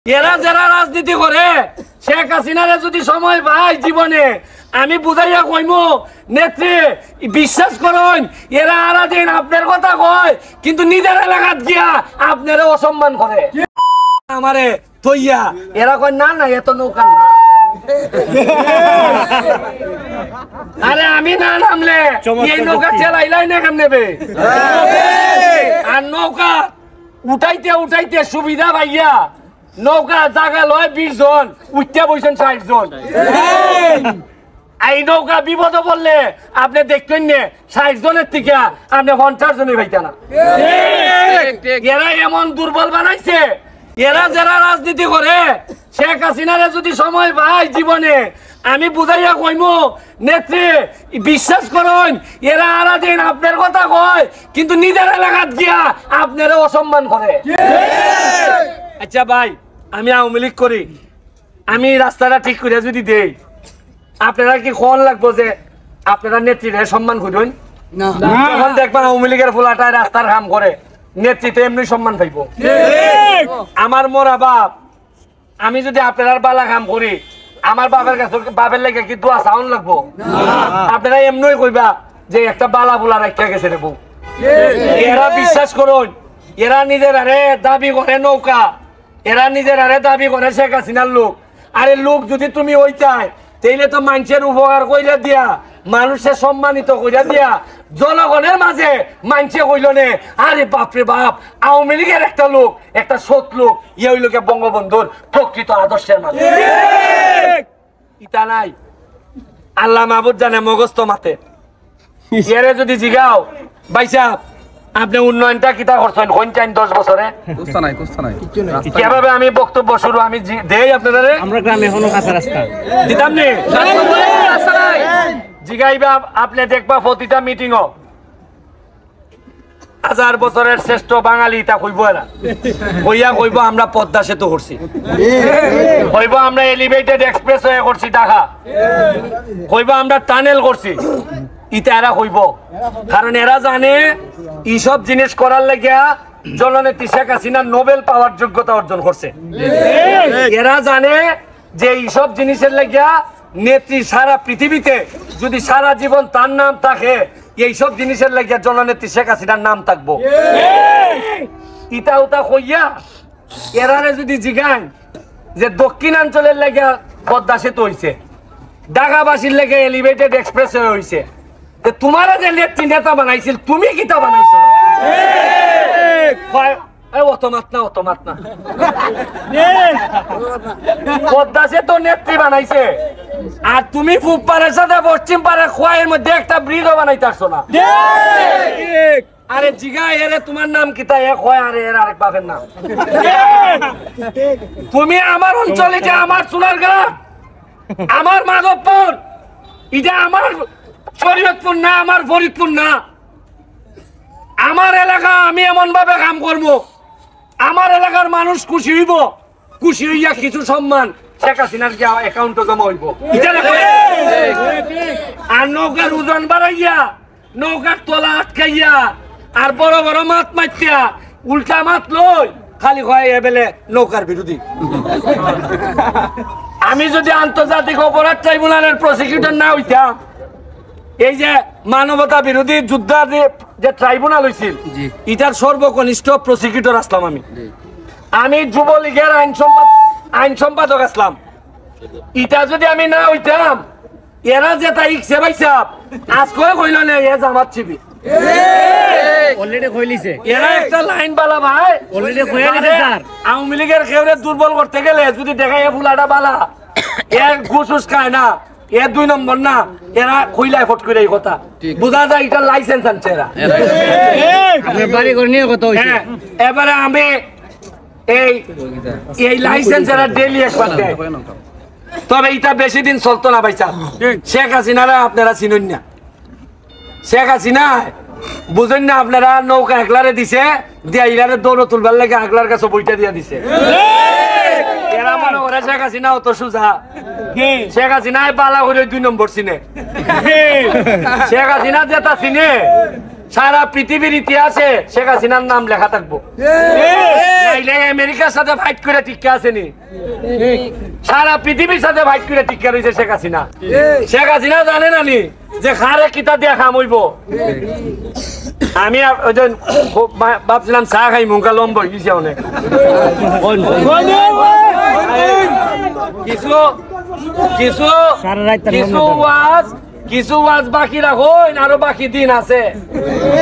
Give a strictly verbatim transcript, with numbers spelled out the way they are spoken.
এরা যারা রাজনীতি করে শেখ হাসিনারে যদি সময় পায় জীবনে আমি বুঝাইয়া কইমু নেত্রী বিশ্বাস করুন এরা আরা দিন আপনার কথা কয় কিন্তু নিজের এলাকাত গিয়া আপনারে অসম্মান করে আমারে তইয়া এরা কয় না না এত নৌকা না আরে আমি না নামলে এই নৌকা চালাইলাই না কেমনে বে আর নৌকা উঠাইতে উঠাইতে সুবিধা ভাইয়া নৌকা জায়গা লয় বিশ জন উঠতে বসেন ষাট জন এই নৌকা বিপদ বললে আপনি দেখতেন না ষাট জনের থেকে আপনি পঞ্চাশ জনের ভাইতে না এরা এমন দুর্বল বানাইছে এরা যারা রাজনীতি করে শেখ হাসিনারে যদি সময় পায় জীবনে আমি বুঝাইয়া কইমু নেত্রী বিশ্বাস করুন এরা আরা দিন আপনার কথা কয় কিন্তু নিজের এলাকাত গিয়া আপনারে অসম্মান করে আচ্ছা ভাই আমি আওয়ামী লীগ করি আমি রাস্তাটা ঠিক করে যদি দেই আপনারা কি কোন লাগবো যে আপনারা নেত্রীরে সম্মান করুন যখন দেখবেন আওয়ামী লীগের ফুলাটায় রাস্তার কাম করে নেতৃত্বে এমনি সম্মান পাইব আমার মোরা বাপ আমি যদি আপনার বালা কাম করি আমার বাপের কাছে বাপের লেগে কি দোয়া সাউন্ড লাগবো আপনারা এমনি কইবা যে একটা বালা বুলা রাখা গেছে রে বউ এরা বিশ্বাস করুন এরা নিজের আরে দাবি করে নৌকা এরা নিজের আরে দাবি করে শেখ হাসিনার লোক আরে লোক যদি তুমি ওইটাই তাইলে তো মানুষের উপকার কইরা দিয়া মানুষের সম্মানিত কইরা দিয়া জনগণের মাঝে মানুষে কইল নে আরে বাপরে বাপ আওয়ামী লীগের একটা লোক একটা সৎ লোক ইয়ে হইল বঙ্গবন্ধুর প্রকৃত আদর্শের মাঝে ইটা নাই আল্লাহ মাহবুব জানে মগজ তো মাতে এরে যদি জিগাও ভাই সাহেব আপনি উন্নয়নটা কিতা করছেন কোনটাইন দশ বছরে কুস্তা নাই কুস্তা নাই কিভাবে আমি বক্তব্য শুরু আমি দেই আপনাদের আমরা গ্রামে এখনো কাঁচা রাস্তা দিতাম নি রাস্তা নাই জিগাইবা আপনি দেখবা প্রতিটা মিটিংও হাজার বছরের শ্রেষ্ঠ বাঙালি তা কইব এরা কইয়া কইব আমরা পদ্মা সেতু করছি কইব আমরা এলিভেটেড এক্সপ্রেসওয়ে করছি ঢাকা কইব আমরা টানেল করছি ইটা এরা কইব কারণ এরা জানে এইসব জিনিস করার লাগিয়া জননেত্রী শেখ হাসিনা নোবেল পাওয়ার যোগ্যতা অর্জন করছে এরা জানে যে এইসব জিনিসের লাগিয়া নেত্রী সারা পৃথিবীতে যদি সারা জীবন তার নাম থাকে এইসব জিনিসের লাগিয়া জননেত্রী শেখ হাসিনার নাম থাকবো ইটা উতা কইয়া এরারে যদি জিগান যে দক্ষিণাঞ্চলের লাগিয়া পদ্মা সেতু হইছে ঢাকাবাসীর লেগে এলিভেটেড এক্সপ্রেসওয়ে হইছে তোমারা যে নেত্রী নেতা বানাইছিল তুমি কিতা বানাইছো পদ্মা সেতু নেত্রী বানাইছে আর তুমি পূব পাড়ের সাথে পশ্চিম পাড়ের খোয়াইয়ের মধ্যে একটা ব্রিজও বানাইতে পারছো না আরে জিগা এরে তোমার নাম কিতা এক হয় আরে এর আরেক বাপের নাম তুমি আমার অঞ্চলে যে আমার সোনারঘাট আমার মাধবপুর এটা আমার শরীয়তপুর না আমার ফরিদপুর না আমার এলাকা আমি এমন ভাবে কাম করবো আমার এলাকার মানুষ খুশি হইব খুশি হইয়া কিছু সম্মান শেখ হাসিনার অ্যাকাউন্টে জমা হইব আর নৌকার ওজন বাড়াইয়া নৌকার তলা আটকাইয়া আর বড় বড় মাত মাতিয়া উল্টা মাত লই খালি হয় এবেলে নৌকার বিরোধী আমি যদি আন্তর্জাতিক অপরাধ ট্রাইব্যুনালের প্রসিকিউটর না হইতাম এই যে মানবতা বিরোধী যুদ্ধ যে ট্রাইব্যুনাল হয়েছিল এটার সর্বকনিষ্ঠ প্রসিকিউটর আসলাম আমি আমি যুবলীগের আইন সম্পাদক আইন সম্পাদক আসলাম এটা যদি আমি না হইতাম এরা যে তাই সেবাই সাহেব আজকে কইল না এ জামাত শিবির অলরেডি কইলিছে এরা একটা লাইন বালা ভাই অলরেডি কইয়া দিছে স্যার আওয়ামী লীগের খেউরে দুর্বল করতে গেলে যদি দেখায় ফুলাটা বালা এর ঘুষুস খায় না এ দুই নম্বর না এরা কইলাই ফট করে এই কথা বুঝা যায় এটা লাইসেন্স আনছে এরা আপনার বাড়ি করে নিয়ে কথা হইছে এবারে আমি এই এই লাইসেন্স এরা ডেইলি একবার দেয় তবে এটা বেশি দিন চলতো না ভাই সাহেব শেখ হাসিনারা আপনারা চিনুন না শেখ হাসিনা বুঝেন না আপনারা নৌকা একলারে দিছে দিয়া ইলারে দৌড় তুলবার লাগে একলার কাছে বইটা দিয়া দিছে এরা মনে করে শেখ হাসিনা অত সোজা শেখ হাসিনায় বালা করে দুই নম্বর চিনে শেখ হাসিনা যেটা চিনে সারা পৃথিবীর ইতিহাসে শেখ হাসিনার নাম লেখা থাকবো। নাইলে আমেরিকার সাথে ফাইট করে টিকা আসেনি, সারা পৃথিবীর সাথে ফাইট করে টিকা রয়েছে শেখ হাসিনা। শেখ হাসিনা জানে নানি যে খারে কিতা দিয়া খাম হইব। আমি ভাবছিলাম চা খাই মুখা লম্ব গেছে অনেক কিছু কিছু কিছু ওয়াজ কিছু ওয়াজ বাকি রাখুন, আরো বাকি দিন আছে।